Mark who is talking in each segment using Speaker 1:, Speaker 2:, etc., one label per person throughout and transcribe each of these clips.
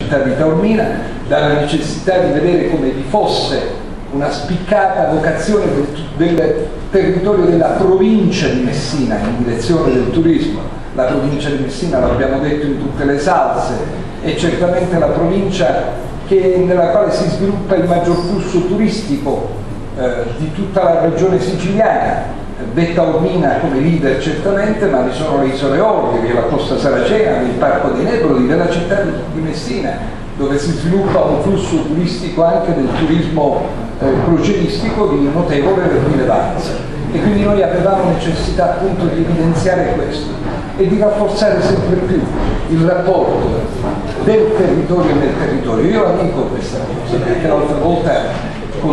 Speaker 1: città di Taormina, dalla necessità di vedere come vi fosse una spiccata vocazione del territorio della provincia di Messina in direzione del turismo. La provincia di Messina, l'abbiamo detto in tutte le salse, è certamente la provincia nella quale si sviluppa il maggior flusso turistico di tutta la regione siciliana. Taormina come leader certamente, ma vi sono le isole Eolie, vi è la Costa Saracena, il Parco dei Nebrodi, della città di Messina, dove si sviluppa un flusso turistico anche del turismo crocieristico di notevole rilevanza. E quindi noi avevamo necessità appunto di evidenziare questo e di rafforzare sempre più il rapporto del territorio e del territorio. Io la dico questa cosa perché l'altra volta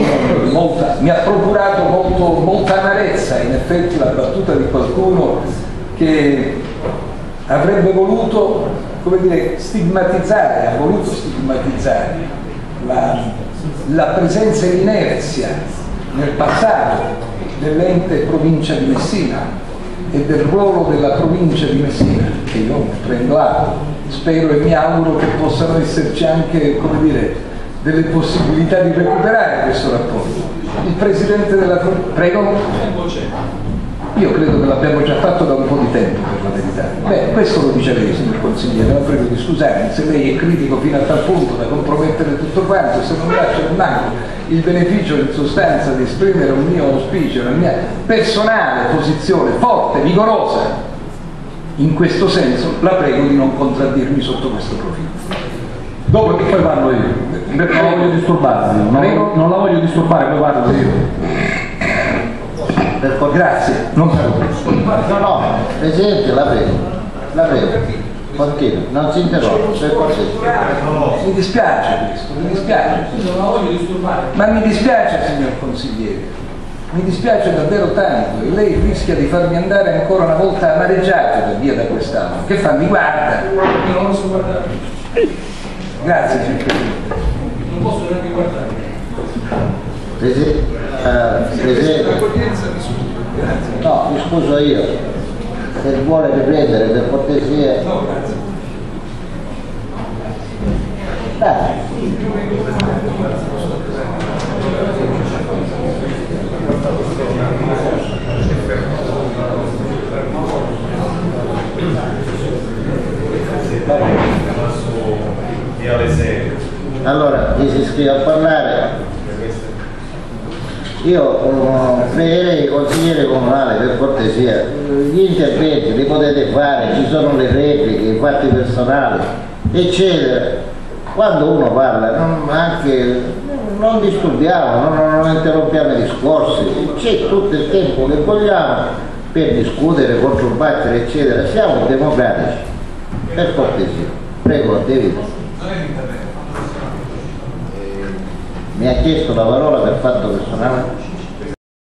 Speaker 1: mi ha procurato molta amarezza in effetti la battuta di qualcuno che avrebbe voluto, come dire, ha voluto stigmatizzare la presenza e l'inerzia nel passato dell'ente provincia di Messina e del ruolo della provincia di Messina, che io prendo atto. Spero e mi auguro che possano esserci anche, come dire, delle possibilità di recuperare questo rapporto. Il Presidente della Prego? Io credo che l'abbiamo già fatto da un po' di tempo, per la verità. Beh, questo lo dice lei, signor consigliere, la prego di scusarmi se lei è critico fino a tal punto da compromettere tutto quanto, se non mi lascia nemmeno il beneficio in sostanza di esprimere un mio auspicio, una mia personale posizione forte, vigorosa. In questo senso la prego di non contraddirmi sotto questo profilo.
Speaker 2: Dopo che poi parlo io. Non la voglio disturbare, non la voglio disturbare, poi parlo io.
Speaker 1: Grazie.
Speaker 3: No, Presidente, la prego, continua, non si interrompe, per cortesia.
Speaker 1: Mi dispiace questo, mi dispiace.
Speaker 4: Non la voglio disturbare.
Speaker 1: Ma mi dispiace, signor consigliere, mi dispiace davvero tanto e lei rischia di farmi andare ancora una volta amareggiato per via da quest'anno. Che fa? Mi guarda?
Speaker 4: Io non lo so guardare.
Speaker 1: Grazie, signor Presidente.
Speaker 4: Non posso neanche guardare.
Speaker 3: Presidente, no, mi scuso io, se vuole riprendere per cortesia.
Speaker 4: No, grazie.
Speaker 3: Dai. Allora, chi si iscrive a parlare? Io pregherei consigliere comunale per cortesia, gli interventi li potete fare, ci sono le repliche, i fatti personali, eccetera. Quando uno parla non disturbiamo, non interrompiamo i discorsi, c'è tutto il tempo che vogliamo per discutere, controbattere, eccetera. Siamo democratici, per cortesia. Prego, David. Mi ha chiesto la parola per fatto personale?